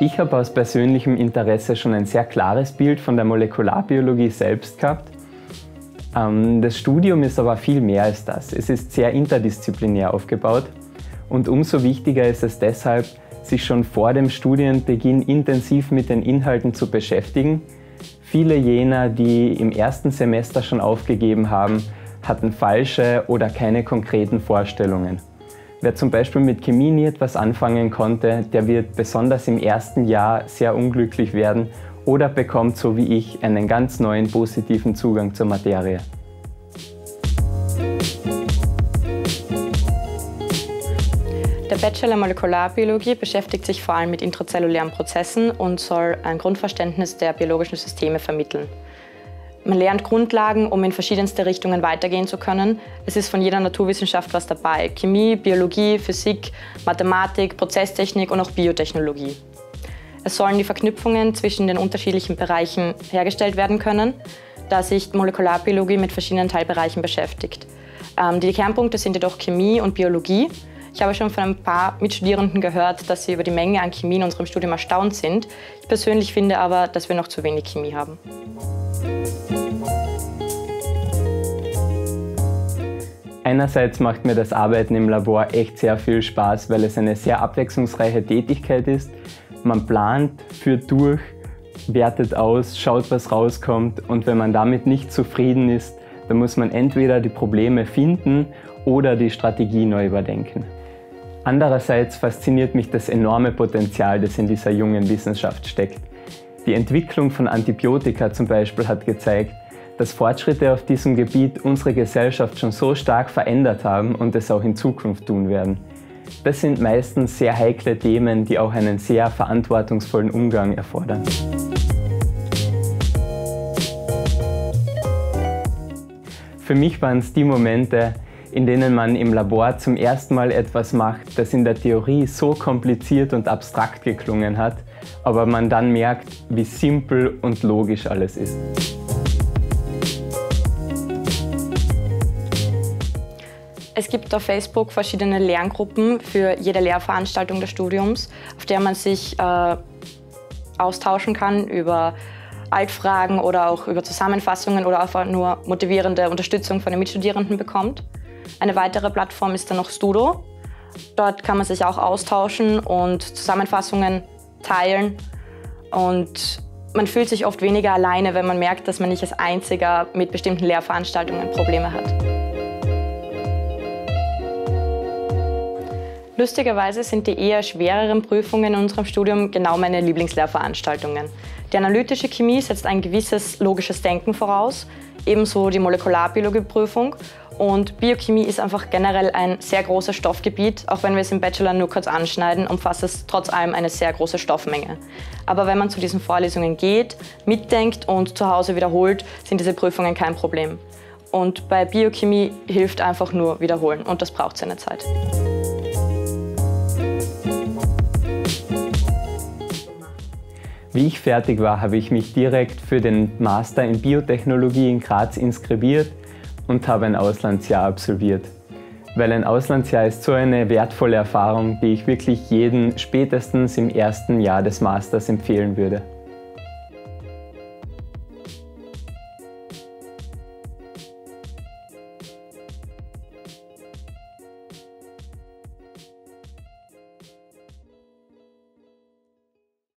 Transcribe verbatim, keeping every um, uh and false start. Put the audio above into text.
Ich habe aus persönlichem Interesse schon ein sehr klares Bild von der Molekularbiologie selbst gehabt. Das Studium ist aber viel mehr als das. Es ist sehr interdisziplinär aufgebaut und umso wichtiger ist es deshalb, sich schon vor dem Studienbeginn intensiv mit den Inhalten zu beschäftigen. Viele jener, die im ersten Semester schon aufgegeben haben, hatten falsche oder keine konkreten Vorstellungen. Wer zum Beispiel mit Chemie nie etwas anfangen konnte, der wird besonders im ersten Jahr sehr unglücklich werden oder bekommt, so wie ich, einen ganz neuen positiven Zugang zur Materie. Der Bachelor Molekularbiologie beschäftigt sich vor allem mit intrazellulären Prozessen und soll ein Grundverständnis der biologischen Systeme vermitteln. Man lernt Grundlagen, um in verschiedenste Richtungen weitergehen zu können. Es ist von jeder Naturwissenschaft was dabei: Chemie, Biologie, Physik, Mathematik, Prozesstechnik und auch Biotechnologie. Es sollen die Verknüpfungen zwischen den unterschiedlichen Bereichen hergestellt werden können, da sich Molekularbiologie mit verschiedenen Teilbereichen beschäftigt. Ähm, die Kernpunkte sind jedoch Chemie und Biologie. Ich habe schon von ein paar Mitstudierenden gehört, dass sie über die Menge an Chemie in unserem Studium erstaunt sind. Ich persönlich finde aber, dass wir noch zu wenig Chemie haben. Einerseits macht mir das Arbeiten im Labor echt sehr viel Spaß, weil es eine sehr abwechslungsreiche Tätigkeit ist. Man plant, führt durch, wertet aus, schaut, was rauskommt, und wenn man damit nicht zufrieden ist, dann muss man entweder die Probleme finden oder die Strategie neu überdenken. Andererseits fasziniert mich das enorme Potenzial, das in dieser jungen Wissenschaft steckt. Die Entwicklung von Antibiotika zum Beispiel hat gezeigt, dass Fortschritte auf diesem Gebiet unsere Gesellschaft schon so stark verändert haben und es auch in Zukunft tun werden. Das sind meistens sehr heikle Themen, die auch einen sehr verantwortungsvollen Umgang erfordern. Für mich waren es die Momente, in denen man im Labor zum ersten Mal etwas macht, das in der Theorie so kompliziert und abstrakt geklungen hat, aber man dann merkt, wie simpel und logisch alles ist. Es gibt auf Facebook verschiedene Lerngruppen für jede Lehrveranstaltung des Studiums, auf der man sich äh, austauschen kann über Altfragen oder auch über Zusammenfassungen oder einfach nur motivierende Unterstützung von den Mitstudierenden bekommt. Eine weitere Plattform ist dann noch Studo. Dort kann man sich auch austauschen und Zusammenfassungen teilen. Und man fühlt sich oft weniger alleine, wenn man merkt, dass man nicht als Einziger mit bestimmten Lehrveranstaltungen Probleme hat. Lustigerweise sind die eher schwereren Prüfungen in unserem Studium genau meine Lieblingslehrveranstaltungen. Die analytische Chemie setzt ein gewisses logisches Denken voraus, ebenso die Molekularbiologie-Prüfung. Und Biochemie ist einfach generell ein sehr großes Stoffgebiet. Auch wenn wir es im Bachelor nur kurz anschneiden, umfasst es trotz allem eine sehr große Stoffmenge. Aber wenn man zu diesen Vorlesungen geht, mitdenkt und zu Hause wiederholt, sind diese Prüfungen kein Problem. Und bei Biochemie hilft einfach nur wiederholen, und das braucht seine Zeit. Wie ich fertig war, habe ich mich direkt für den Master in Biotechnologie in Graz inskribiert und habe ein Auslandsjahr absolviert. Weil ein Auslandsjahr ist so eine wertvolle Erfahrung, die ich wirklich jedem spätestens im ersten Jahr des Masters empfehlen würde.